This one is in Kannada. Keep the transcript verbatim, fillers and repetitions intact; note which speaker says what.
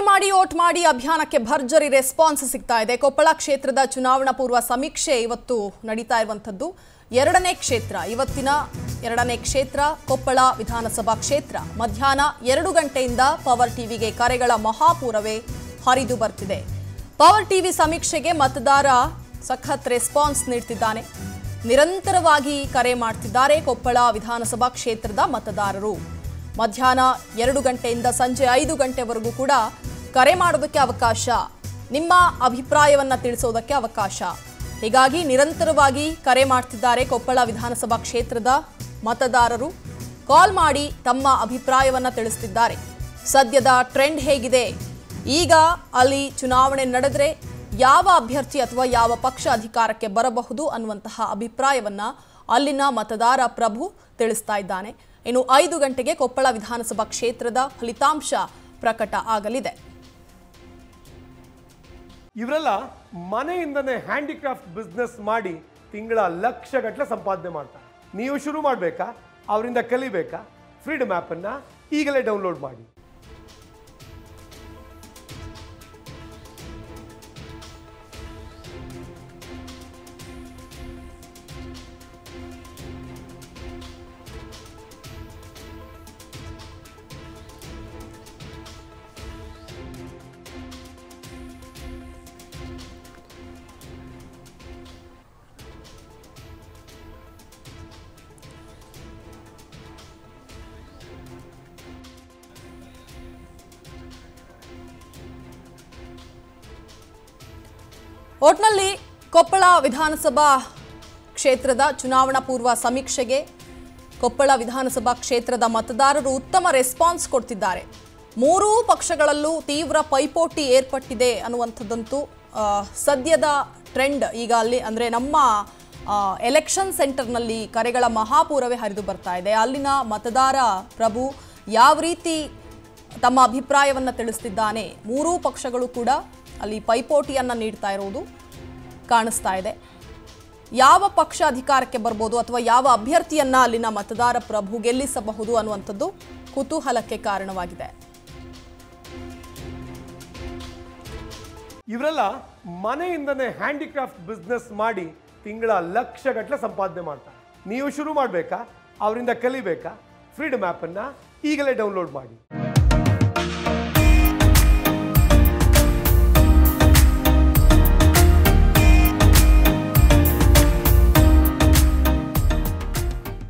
Speaker 1: ಕಾಲ್ ಮಾಡಿ ವೋಟ್ ಮಾಡಿ ಅಭಿಯಾನಕ್ಕೆ ಭರ್ಜರಿ ರೆಸ್ಪಾನ್ಸ್ ಸಿಗ್ತಾ ಇದೆ. ಕೊಪ್ಪಳ ಕ್ಷೇತ್ರದ ಚುನಾವಣಾ ಪೂರ್ವ ಸಮೀಕ್ಷೆ ಇವತ್ತು ನಡೀತಾ ಇರುವಂತದ್ದು. ಎರಡನೇ ಕ್ಷೇತ್ರ ಇವತ್ತಿನ ಎರಡನೇ ಕ್ಷೇತ್ರ ಕೊಪ್ಪಳ ವಿಧಾನಸಭಾ ಕ್ಷೇತ್ರ. ಮಧ್ಯಾಹ್ನ ಎರಡು ಗಂಟೆಯಿಂದ ಪವರ್ ಟಿವಿಗೆ ಕರೆಗಳ ಮಹಾಪೂರವೇ ಹರಿದು ಬರ್ತಿದೆ. ಪವರ್ ಟಿವಿ ಸಮೀಕ್ಷೆಗೆ ಮತದಾರ ಸಖತ್ ರೆಸ್ಪಾನ್ಸ್ ನೀಡ್ತಿದ್ದಾನೆ. ನಿರಂತರವಾಗಿ ಕರೆ ಮಾಡ್ತಿದ್ದಾರೆ ಕೊಪ್ಪಳ ವಿಧಾನಸಭಾ ಕ್ಷೇತ್ರದ ಮತದಾರರು. ಮಧ್ಯಾಹ್ನ ಎರಡು ಗಂಟೆಯಿಂದ ಸಂಜೆ ಐದು ಗಂಟೆವರೆಗೂ ಕೂಡ ಕರೆ ಮಾಡೋದಕ್ಕೆ ಅವಕಾಶ, ನಿಮ್ಮ ಅಭಿಪ್ರಾಯವನ್ನು ತಿಳಿಸೋದಕ್ಕೆ ಅವಕಾಶ. ಹೀಗಾಗಿ ನಿರಂತರವಾಗಿ ಕರೆ ಮಾಡ್ತಿದ್ದಾರೆ ಕೊಪ್ಪಳ ವಿಧಾನಸಭಾ ಕ್ಷೇತ್ರದ ಮತದಾರರು. ಕಾಲ್ ಮಾಡಿ ತಮ್ಮ ಅಭಿಪ್ರಾಯವನ್ನು ತಿಳಿಸ್ತಿದ್ದಾರೆ. ಸದ್ಯದ ಟ್ರೆಂಡ್ ಹೇಗಿದೆ, ಈಗ ಅಲ್ಲಿ ಚುನಾವಣೆ ನಡೆದರೆ ಯಾವ ಅಭ್ಯರ್ಥಿ ಅಥವಾ ಯಾವ ಪಕ್ಷ ಅಧಿಕಾರಕ್ಕೆ ಬರಬಹುದು ಅನ್ನುವಂತಹ ಅಭಿಪ್ರಾಯವನ್ನು ಅಲ್ಲಿನ ಮತದಾರ ಪ್ರಭು ತಿಳಿಸ್ತಾ ಇದ್ದಾನೆ. ಇನ್ನು ಐದು ಗಂಟೆಗೆ ಕೊಪ್ಪಳ ವಿಧಾನಸಭಾ ಕ್ಷೇತ್ರದ ಫಲಿತಾಂಶ ಪ್ರಕಟ ಆಗಲಿದೆ.
Speaker 2: ಇವರೆಲ್ಲ ಮನೆಯಿಂದನೇ ಹ್ಯಾಂಡಿಕ್ರಾಫ್ಟ್ ಬಿಸ್ನೆಸ್ ಮಾಡಿ ತಿಂಗಳ ಲಕ್ಷ ಗಟ್ಟಲೆ ಸಂಪಾದನೆ ಮಾಡ್ತಾರೆ. ನೀವು ಶುರು ಮಾಡಬೇಕಾ, ಅವರಿಂದ ಕಲಿಬೇಕಾ? ಫ್ರೀಡಮ್ ಆ್ಯಪನ್ನು ಈಗಲೇ ಡೌನ್ಲೋಡ್ ಮಾಡಿ.
Speaker 1: ಒಟ್ನಲ್ಲಿ ಕೊಪ್ಪಳ ವಿಧಾನಸಭಾ ಕ್ಷೇತ್ರದ ಚುನಾವಣಾ ಪೂರ್ವ ಸಮೀಕ್ಷೆಗೆ ಕೊಪ್ಪಳ ವಿಧಾನಸಭಾ ಕ್ಷೇತ್ರದ ಮತದಾರರು ಉತ್ತಮ ರೆಸ್ಪಾನ್ಸ್ ಕೊಡ್ತಿದ್ದಾರೆ. ಮೂರೂ ಪಕ್ಷಗಳಲ್ಲೂ ತೀವ್ರ ಪೈಪೋಟಿ ಏರ್ಪಟ್ಟಿದೆ ಅನ್ನುವಂಥದ್ದಂತೂ ಸದ್ಯದ ಟ್ರೆಂಡ್. ಈಗ ಅಲ್ಲಿ ಅಂದರೆ ನಮ್ಮ ಎಲೆಕ್ಷನ್ ಸೆಂಟರ್ನಲ್ಲಿ ಕರೆಗಳ ಮಹಾಪೂರವೇ ಹರಿದು ಬರ್ತಾ ಇದೆ. ಅಲ್ಲಿನ ಮತದಾರ ಪ್ರಭು ಯಾವ ರೀತಿ ತಮ್ಮ ಅಭಿಪ್ರಾಯವನ್ನು ತಿಳಿಸ್ತಿದ್ದಾನೆ. ಮೂರೂ ಪಕ್ಷಗಳು ಕೂಡ ಅಲ್ಲಿ ಪೈಪೋಟಿಯನ್ನು ನೀಡ್ತಾ ಇರೋದು ಕಾಣಿಸ್ತಾ ಇದೆ. ಯಾವ ಪಕ್ಷ ಅಧಿಕಾರಕ್ಕೆ ಬರ್ಬೋದು ಅಥವಾ ಯಾವ ಅಭ್ಯರ್ಥಿಯನ್ನ ಅಲ್ಲಿನ ಮತದಾರ ಪ್ರಭು ಗೆಲ್ಲಿಸಬಹುದು ಅನ್ನುವಂಥದ್ದು ಕುತೂಹಲಕ್ಕೆ ಕಾರಣವಾಗಿದೆ.
Speaker 2: ಇವರೆಲ್ಲ ಮನೆಯಿಂದನೇ ಹ್ಯಾಂಡಿಕ್ರಾಫ್ಟ್ ಬಿಸ್ನೆಸ್ ಮಾಡಿ ತಿಂಗಳ ಲಕ್ಷ ಗಟ್ಟಲೆ ಸಂಪಾದನೆ ಮಾಡ್ತಾರೆ. ನೀವು ಶುರು ಮಾಡಬೇಕಾ, ಅವರಿಂದ ಕಲಿಬೇಕಾ? ಫ್ರೀಡಮ್ ಆ್ಯಪನ್ನು ಈಗಲೇ ಡೌನ್ಲೋಡ್ ಮಾಡಿ.